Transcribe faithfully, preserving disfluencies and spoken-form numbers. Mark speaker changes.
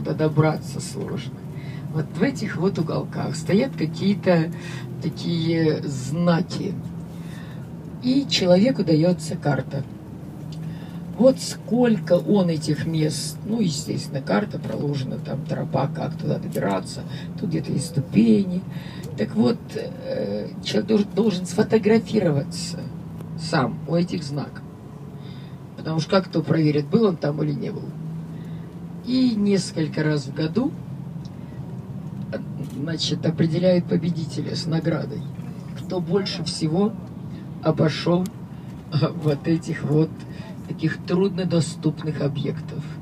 Speaker 1: туда добраться сложно. Вот в этих вот уголках стоят какие-то такие знаки. И человеку дается карта. Вот сколько он этих мест, ну, естественно, карта проложена, там тропа, как туда добираться, тут где-то есть ступени. Так вот, человек должен, должен сфотографироваться сам у этих знаков. Потому что как кто проверит, был он там или не был. И несколько раз в году, значит, определяют победителя с наградой. Кто больше всего обошел вот этих вот таких труднодоступных объектов.